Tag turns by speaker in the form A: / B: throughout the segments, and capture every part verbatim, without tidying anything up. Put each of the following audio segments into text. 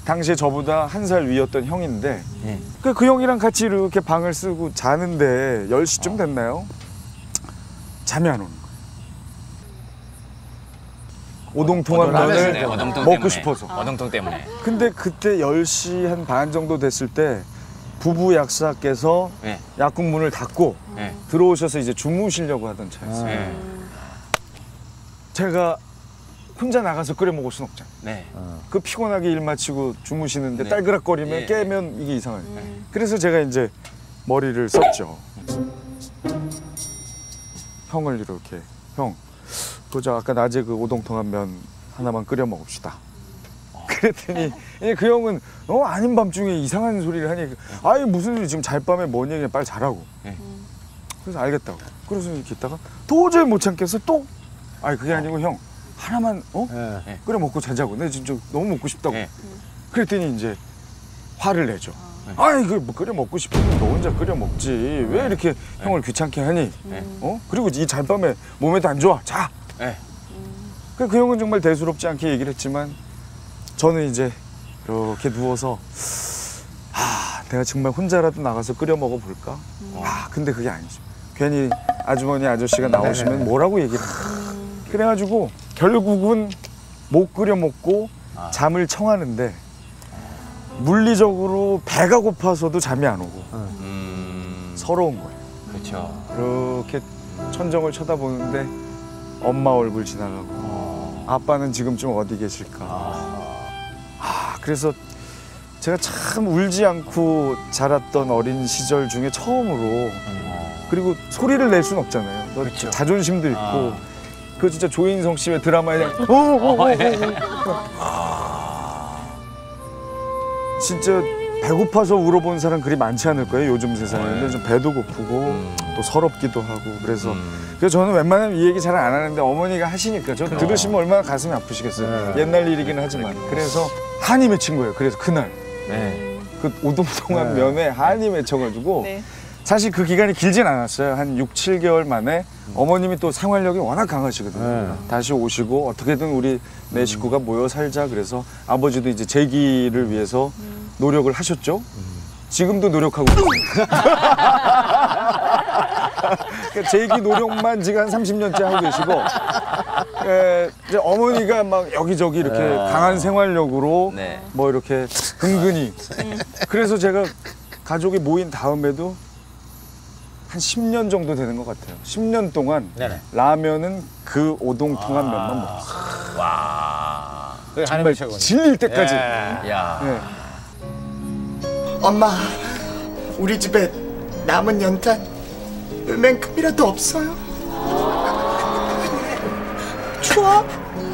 A: 당시에 저보다 한 살 위였던 형인데
B: 네.
A: 그, 그 형이랑 같이 이렇게 방을 쓰고 자는데 열 시쯤 됐나요? 잠이 안 오는 거예요. 오동통한 면을
B: 어동통
A: 먹고
B: 때문에.
A: 싶어서.
B: 어동통 때문에.
A: 근데 그때 열 시 한 반 정도 됐을 때 부부 약사께서
B: 네.
A: 약국 문을 닫고
B: 네.
A: 들어오셔서 이제 주무시려고 하던 차였어요.
B: 네.
A: 제가 혼자 나가서 끓여 먹을 순 없잖아요.
B: 네.
A: 그 피곤하게 일 마치고 주무시는데
B: 네.
A: 딸그락거리면
B: 예.
A: 깨면 이게 이상하죠. 그래서 제가 이제 머리를 썼죠. 형을 이렇게 형 그저 아까 낮에 그 오동통한 면 하나만 끓여 먹읍시다. 그랬더니 그 형은 어 아닌 밤중에 이상한 소리를 하니 아이 무슨 소리 지금 잘 밤에 뭔 얘기야 빨리 자라고.
B: 네.
A: 그래서 알겠다고. 그래서 이렇게 있다가 도저히 못 참겠어 또 아니 그게 아니고 형 하나만 어
B: 네.
A: 끓여 먹고 자자고. 내가 진짜 너무 먹고 싶다고.
B: 네.
A: 그랬더니 이제 화를 내죠. 아이 그 뭐 끓여 먹고 싶으면 너 혼자 끓여 먹지 왜 이렇게 형을 귀찮게 하니? 어 그리고 이 잘밤에 몸에도 안 좋아. 자.
B: 네.
A: 그, 그 형은 정말 대수롭지 않게 얘기를 했지만 저는 이제 이렇게 누워서 아 내가 정말 혼자라도 나가서 끓여 먹어볼까? 아 근데 그게 아니죠. 괜히 아주머니 아저씨가 나오시면 뭐라고 얘기를 해요. 그래가지고 결국은 못 끓여 먹고 잠을 청하는데 물리적으로 배가 고파서도 잠이 안 오고
B: 음.
A: 서러운 거예요.
B: 그렇죠.
A: 이렇게 천정을 쳐다보는데 엄마 얼굴 지나가고
B: 어.
A: 아빠는 지금쯤 어디 계실까.
B: 아.
A: 아, 그래서 제가 참 울지 않고 자랐던 어린 시절 중에 처음으로 그리고 소리를 낼 수는 없잖아요. 또
B: 그렇죠.
A: 자존심도 있고
B: 아.
A: 그 진짜 조인성 씨의 드라마에 대한 어, 어, 어, 어, 어. 진짜 배고파서 울어본 사람 그리 많지 않을 거예요. 요즘 세상에. 근데 좀 배도 고프고
B: 음.
A: 또 서럽기도 하고 그래서
B: 음.
A: 그래서 저는 웬만하면 이 얘기 잘 안 하는데 어머니가 하시니까 저 들으시면 얼마나 가슴이 아프시겠어요.
B: 네.
A: 옛날 일이긴 하지만. 그래서 한이 맺힌 거예요. 그래서 그날
B: 네.
A: 그 오동통한
B: 네.
A: 면에 한이 맺혀가지고
C: 네.
A: 사실 그 기간이 길진 않았어요. 한 육, 칠 개월 만에 어머님이 또 생활력이 워낙 강하시거든요.
B: 네.
A: 다시 오시고 어떻게든 우리 네 식구가 모여 살자 그래서 아버지도 이제 재기를 위해서 노력을 하셨죠. 지금도 노력하고 있어요. 그러니까 재기 노력만 지금 한 삼십 년째 하고 계시고 에, 이제 어머니가 막 여기저기 이렇게
B: 네.
A: 강한 생활력으로
B: 네.
A: 뭐 이렇게 근근히 그래서 제가 가족이 모인 다음에도 한 십 년 정도 되는 것 같아요. 십 년 동안
B: 네네.
A: 라면은 그 오동통한 면만 먹었어요.
B: 와.
D: 그게
A: 정말
D: 한이 최고네.
A: 질릴 때까지.
D: 예.
B: 야.
A: 네.
E: 엄마, 우리 집에 남은 연탄 얼만큼이라도 없어요? 추워?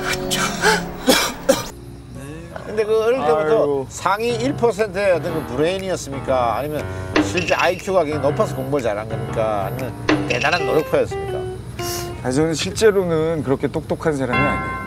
D: 근데 그 어릴 때부터
A: 아이고.
D: 상위 일 퍼센트의 어떤 그 브레인이었습니까? 아니면 실제 아이큐가 굉장히 높아서 공부를 잘한 겁니까? 아니면 대단한 노력파였습니까?
A: 아, 저는 실제로는 그렇게 똑똑한 사람이 아니에요.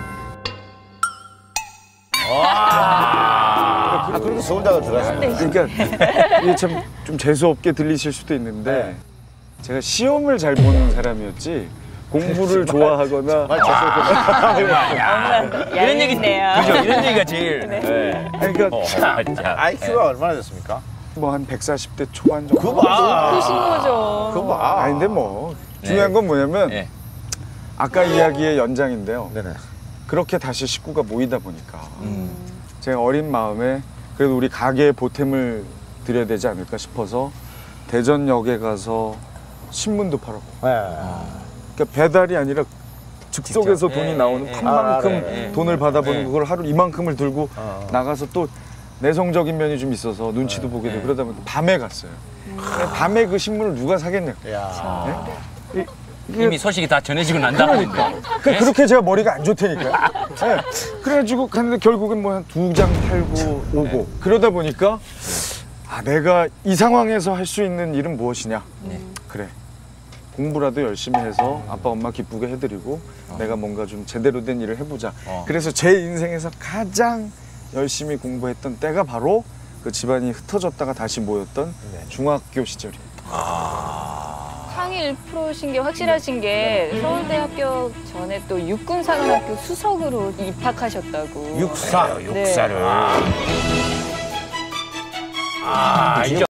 D: 아, 그렇게 서울대학을 들어갔습니다.
A: 그러니까 이게 참 좀 재수없게 들리실 수도 있는데 제가 시험을 잘 보는 사람이었지 공부를 좋아하거나
D: 말 재수없게.
B: 이런 얘기
C: 얄밉네요.
B: 그죠? 이런 얘기가 제일. 네.
A: 그러니까
B: 어, 진짜.
D: 아이큐가 얼마나 됐습니까?
A: 뭐 한 백사십 대 초반 정도.
D: 그거 봐.
C: 크신 거죠.
D: 그거 봐.
A: 아닌데 뭐 중요한 건 뭐냐면
B: 네.
A: 아까 이야기의 연장인데요.
D: 네네.
A: 그렇게 다시 식구가 모이다 보니까
B: 음.
A: 제가 어린 마음에 그래도 우리 가게에 보탬을 드려야 되지 않을까 싶어서 대전역에 가서 신문도 팔았고
D: 네.
A: 그러니까 배달이 아니라 즉석에서
B: 직접?
A: 돈이
B: 예,
A: 나오는
B: 예,
A: 판만큼
D: 예. 아, 네.
A: 돈을 받아보는
B: 예.
A: 그걸 하루 이만큼을 들고
D: 어.
A: 나가서 또 내성적인 면이 좀 있어서 눈치도 보게 되고
B: 예.
A: 그러다 보니까 밤에 갔어요. 밤에 그 신문을 누가 사겠냐.
D: 야.
B: 이미 소식이 다 전해지고 난 다음인데.
A: 그, 그렇게 제가 머리가 안 좋다니까요. 네. 그래가지고 갔는데 결국엔 뭐 한 두 장 팔고 오고 그러다 보니까 아 내가 이 상황에서 할 수 있는 일은 무엇이냐.
B: 네.
A: 그래 공부라도 열심히 해서 아빠 엄마 기쁘게 해드리고 내가 뭔가 좀 제대로 된 일을 해보자.
B: 어.
A: 그래서 제 인생에서 가장 열심히 공부했던 때가 바로 그 집안이 흩어졌다가 다시 모였던
D: 네.
A: 중학교 시절이에요.
C: 상위 일 퍼센트신 게 확실하신 게 서울대 합격 전에 또 육군사관학교 수석으로 입학하셨다고.
D: 육사.
C: 네.
B: 육사를. 아, 진짜